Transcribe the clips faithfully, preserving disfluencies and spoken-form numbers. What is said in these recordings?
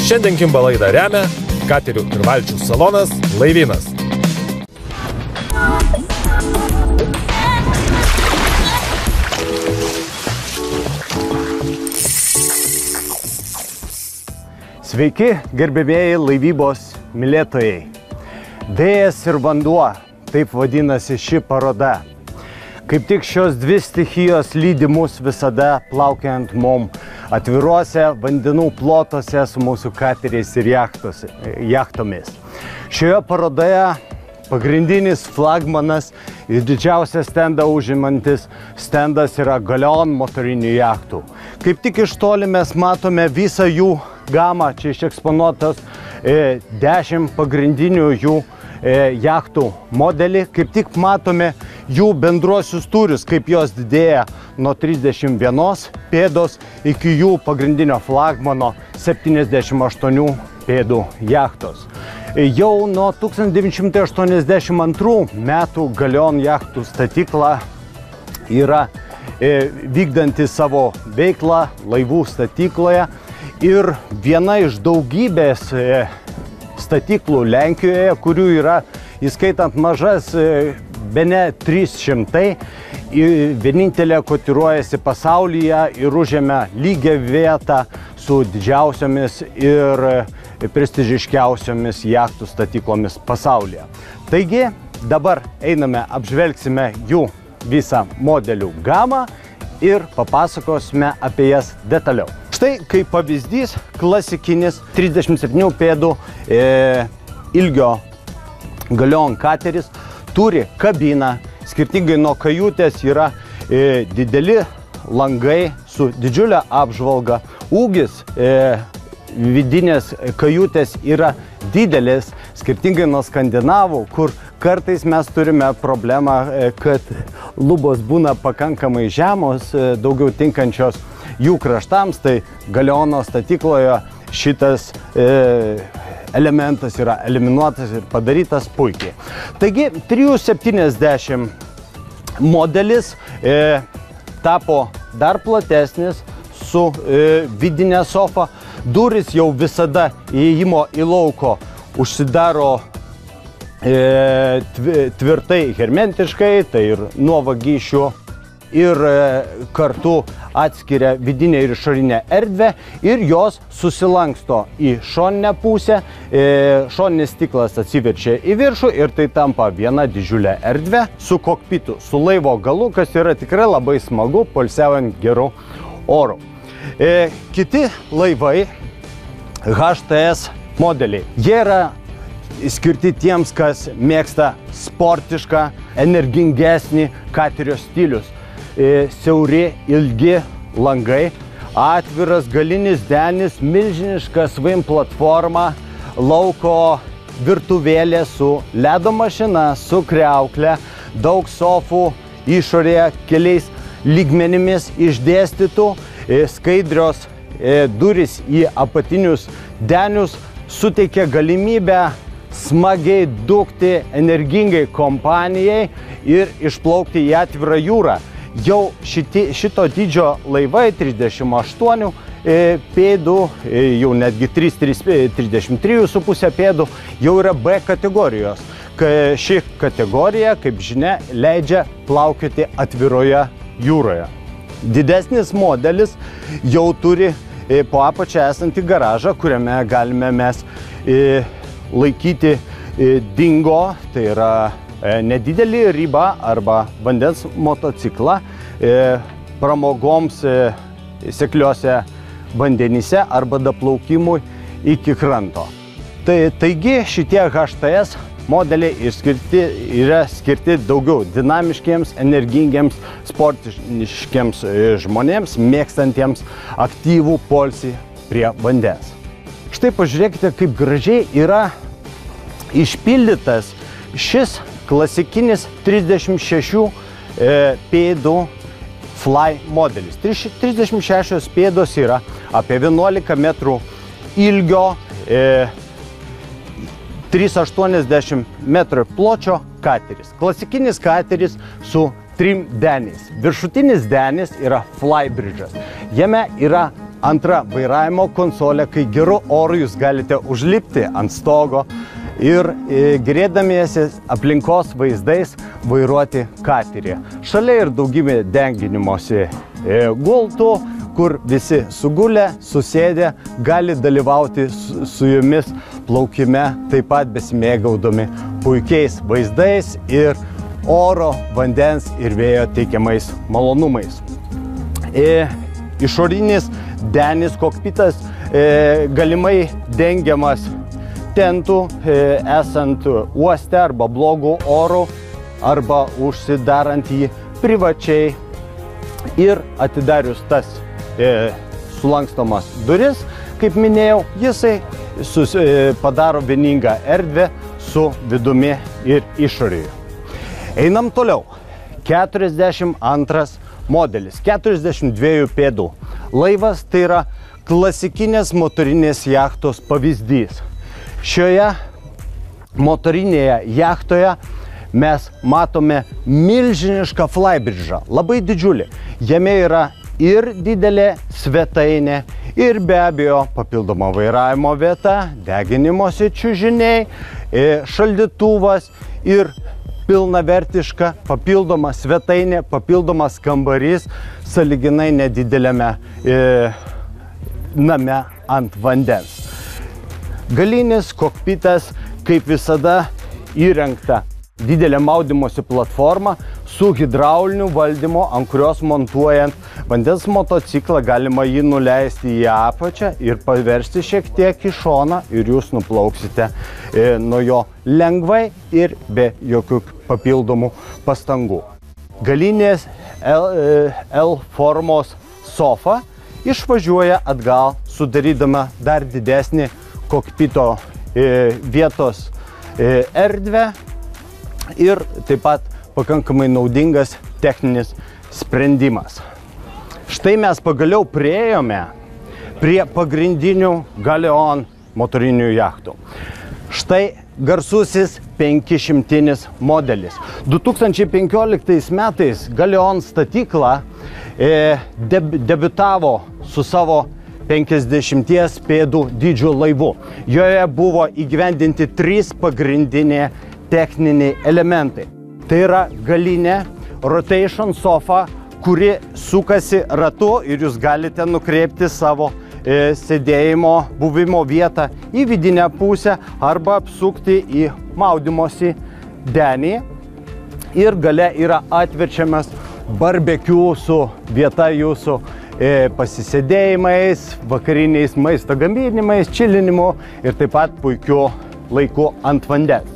Šiandien Kimba laidą remia katerių ir valčių salonas Laivynas. Sveiki, gerbėmieji laivybos mylėtojai. Vėjas ir vanduo, taip vadinasi ši paroda. Kaip tik šios dvi stichijos lydi mus visada plaukiant mum atviruose vandenų plotuose su mūsų kateriais ir jachtos, jachtomis. Šioje parodoje pagrindinis flagmanas ir didžiausią stendą užimantis stendas yra Galeon motorinių jachtų. Kaip tik iš toli mes matome visą jų gamą, čia išeksponuotos e, dešimt pagrindinių jų e, jachtų modelį. Kaip tik matome jų bendruosius tūrius, kaip jos didėja nuo trisdešimt vienos pėdos iki jų pagrindinio flagmano septyniasdešimt aštuonių pėdų jachtos. Jau nuo tūkstantis devyni šimtai aštuoniasdešimt antrų metų Galeon jachtų statykla yra e, vykdanti savo veiklą laivų statykloje ir viena iš daugybės e, statyklų Lenkijoje, kurių yra, įskaitant mažas, e, bene trys šimtai, vienintelė kotiruojasi pasaulyje ir užėmė lygią vietą su didžiausiomis ir prestižiškiausiomis jachtų statyklomis pasaulyje. Taigi, dabar einame, apžvelgsime jų visą modelių gamą ir papasakosime apie jas detaliau. Štai kaip pavyzdys klasikinis trisdešimt septynių pėdų e, ilgio Galeon kateris turi kabiną, skirtingai nuo kajutės yra e, dideli langai su didžiulė apžvalga, ūgis e, vidinės kajutės yra didelis, skirtingai nuo skandinavų, kur kartais mes turime problemą, kad lubos būna pakankamai žemos, daugiau tinkančios jų kraštams, tai Galeono statykloje šitas e, elementas yra eliminuotas ir padarytas puikiai. Taigi, trys septyniasdešimt modelis e, tapo dar platesnis su e, vidinė sofa. Durys jau visada įėjimo į lauko užsidaro e, tvirtai hermetiškai, tai ir nuo vagysčių, ir e, kartu atskiria vidinę ir išorinę erdvę ir jos susilanksto į šoninę pusę. E, šoninis stiklas atsiverčia į viršų ir tai tampa viena didžiulė erdvė su kokpitu, su laivo galu, kas yra tikrai labai smagu, poilsiaujant geru oru. E, kiti laivai, H T S modeliai, jie yra skirti tiems, kas mėgsta sportišką, energingesnį katerio stilius. E, siauri, ilgi langai, atviras galinis denis, milžiniška svim platforma, lauko virtuvėlė su ledo mašina, su kriaukle, daug sofų išorėje keliais lygmenimis išdėstytų, skaidrios durys į apatinius denius suteikia galimybę smagiai dūkti energingai kompanijai ir išplaukti į atvirą jūrą. Jau šiti, šito dydžio laivai trisdešimt aštuonių pėdų, jau netgi trisdešimt trijų su puse pėdų, jau yra B kategorijos. Ši kategorija, kaip žinia, leidžia plaukioti atviroje jūroje. Didesnis modelis jau turi po apačia esantį garažą, kuriame galime mes laikyti dingo, tai yra nedidelį ribą arba vandens motociklą pramogoms sekliuose vandenyse arba daplaukimui iki kranto. Tai, taigi šitie H T S modeliai išskirti, yra skirti daugiau dinamiškiems, energingiams, sportiškiams žmonėms, mėgstantiems aktyvų poilsį prie vandens. Štai pažiūrėkite, kaip gražiai yra išpildytas šis klasikinis trisdešimt šešių pėdų Fly modelis. trisdešimt šešios pėdos yra apie vienuolika metrų ilgio, trys aštuoniasdešimt metrų pločio kateris. Klasikinis kateris su trim deniais. Viršutinis denis yra flybridžas. Jame yra Antra, vairavimo konsolė, kai geru oru jūs galite užlipti ant stogo ir gerėdamiesi aplinkos vaizdais vairuoti katerį. Šalia ir daugybė denginimosi gultų, kur visi sugulę, susėdę, gali dalyvauti su, su jumis plaukime, taip pat besimėgaudami puikiais vaizdais ir oro, vandens ir vėjo teikiamais malonumais. E, išorinis denis kokpitas e, galimai dengiamas tentų, e, esant uoste arba blogų orų, arba užsidarant jį privačiai ir atidarius tas e, sulankstomas duris, kaip minėjau, jisai sus, e, padaro vieningą erdvę su vidumi ir išorėje. Einam toliau. keturiasdešimt antras modelis, keturiasdešimt dviejų pėdų laivas, tai yra klasikinės motorinės jachtos pavyzdys. Šioje motorinėje jachtoje mes matome milžinišką flybridžą, labai didžiulį. Jame yra ir didelė svetainė, ir be abejo papildoma vairavimo vieta, deginimosi čiužiniai, šaldytuvas ir pilnavertiška papildoma svetainė, papildomas kambarys sąlyginai nedidelėme e, name ant vandens. Galinis kokpitas, kaip visada, įrengta didelė maudymosi platforma su hidrauliniu valdymu, ant kurios montuojant vandens motociklą galima jį nuleisti į apačią ir paversti šiek tiek į šoną ir jūs nuplauksite e, nuo jo lengvai ir be jokių papildomų pastangų. Galinės L, L formos sofa išvažiuoja atgal, sudarydama dar didesnį kokpito e, vietos e, erdvę ir taip pat pakankamai naudingas techninis sprendimas. Štai mes pagaliau priėjome prie pagrindinių Galeon motorinių jachtų. Štai garsusis penkišimtinis modelis. du tūkstančiai penkioliktais metais Galeon statykla e, deb, debiutavo su savo penkiasdešimties pėdų dydžio laivu. Joje buvo įgyvendinti trys pagrindiniai techniniai elementai. Tai yra galinė rotation sofa, kuri sukasi ratu ir jūs galite nukreipti savo e, sėdėjimo buvimo vietą į vidinę pusę arba apsukti į maudymosi denį. Ir gale yra atverčiamas barbekiu su vieta jūsų e, pasisėdėjimais, vakariniais maisto gaminimais, čilinimu ir taip pat puikiu laiku ant vandens.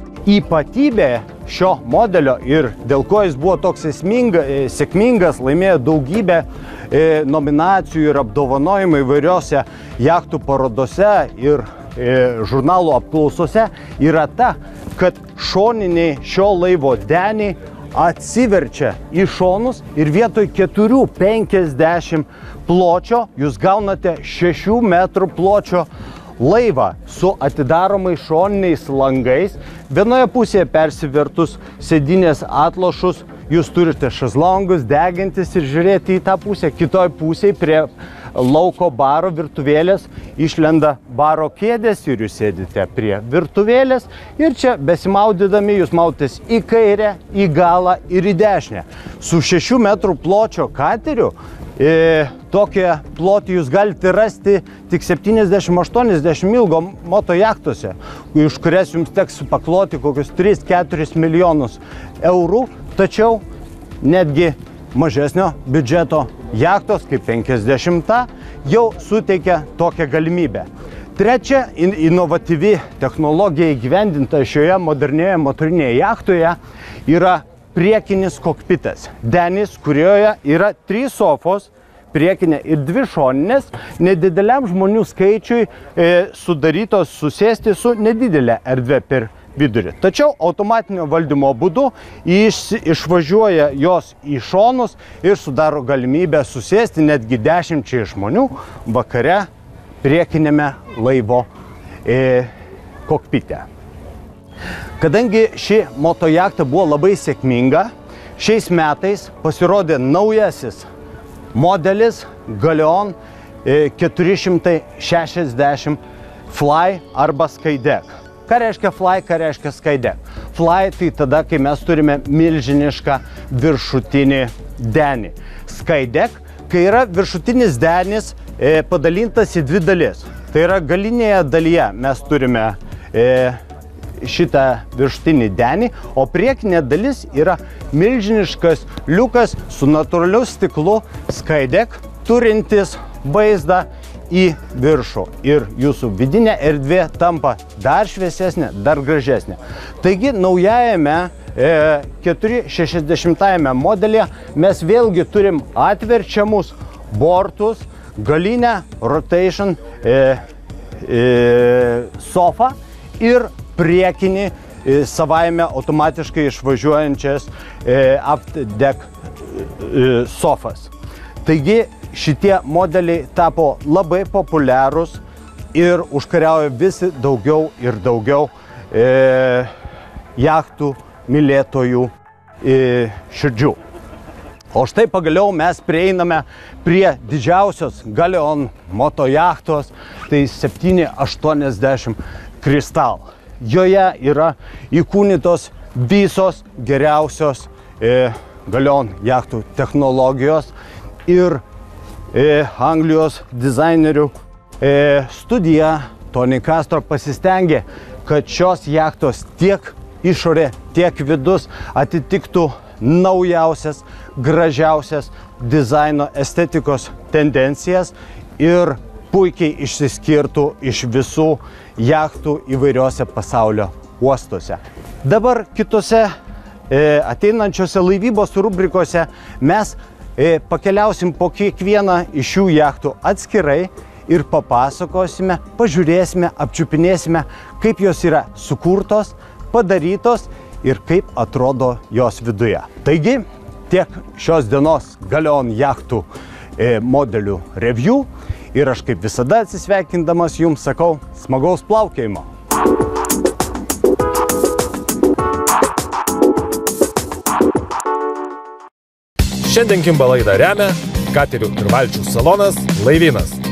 Ypatybė šio modelio ir dėl ko jis buvo toks esminga, sėkmingas, laimėjo daugybę e, nominacijų ir apdovanojimų įvairiose jachtų parodose ir e, žurnalų apklausose, yra ta, kad šoniniai šio laivo deniai atsiverčia į šonus ir vietoj keturių penkiasdešimt pločio jūs gaunate šešių metrų pločio laivą su atidaromais šoniniais langais. Vienoje pusėje persivertus sėdynės atlošus jūs turite šezlongus, degintis ir žiūrėti į tą pusę. Kitoje pusėje prie lauko baro virtuvėlės išlenda baro kėdės ir jūs sėdite prie virtuvėlės. Ir čia besimaudydami jūs mautės į kairę, į galą ir į dešinę. Su šešių metrų pločio kateriu E, tokie plotį jūs galite rasti tik septyniasdešimt aštuoniasdešimt ilgo moto jachtose, iš kurias jums teks pakloti kokius tris keturis milijonus eurų, tačiau netgi mažesnio biudžeto jachtos kaip penkiasdešimta jau suteikia tokią galimybę. Trečia, in, inovatyvi technologija įgyvendinta šioje modernioje motorinėje jachtoje yra priekinis kokpitas. Denis, kurioje yra trys sofos, priekinė ir dvi šoninės, nedideliam žmonių skaičiui e, sudarytos susėsti su nedidelė erdvė per vidurį. Tačiau automatinio valdymo būdu iš, išvažiuoja jos į šonus ir sudaro galimybę susėsti netgi dešimčiai žmonių vakare priekinėme laivo e, kokpite. Kadangi ši motojachta buvo labai sėkminga, šiais metais pasirodė naujasis modelis Galeon keturi šimtai šešiasdešimt Fly arba Skydeck. Ką reiškia Fly, ką reiškia Skydeck? Fly tai tada, kai mes turime milžinišką viršutinį denį. Skydeck, kai yra viršutinis denis e, padalintas į dvi dalis. Tai yra galinėje dalyje mes turime e, šitą viršutinį denį, o priekinė dalis yra milžiniškas liukas su natūraliu stiklu Skydeck, turintis vaizdą į viršų ir jūsų vidinė erdvė tampa dar šviesesnė, dar gražesnė. Taigi naujajame e, keturi šešiasdešimtajame modelėje mes vėlgi turim atverčiamus bortus, galinę rotation e, e, sofą ir priekinį e, savaime automatiškai išvažiuojančias e, aft deck e, sofas. Taigi šitie modeliai tapo labai populiarūs ir užkariauja visi daugiau ir daugiau e, jachtų mylėtojų e, širdžių. O štai pagaliau mes prieiname prie didžiausios Galeon moto jachtos, tai septyni aštuoniasdešimt Crystal. Joje yra įkūnytos visos geriausios e, Galeon jachtų technologijos ir E, Anglijos dizainerių e, studija Tony Castro pasistengė, kad šios jachtos tiek išorė, tiek vidus atitiktų naujausias, gražiausias dizaino estetikos tendencijas ir puikiai išsiskirtų iš visų jachtų įvairiose pasaulio uostuose. Dabar kitose e, ateinančiose laivybos rubrikose mes E, pakeliausim po kiekvieną iš šių jachtų atskirai ir papasakosime, pažiūrėsime, apčiupinėsime, kaip jos yra sukurtos, padarytos ir kaip atrodo jos viduje. Taigi, tiek šios dienos Galeon jachtų e, modelių review ir aš kaip visada atsisveikindamas jums sakau smagaus plaukiojimo. Šiandien Kimba laidą remia katerių ir valčių salonas Laivynas.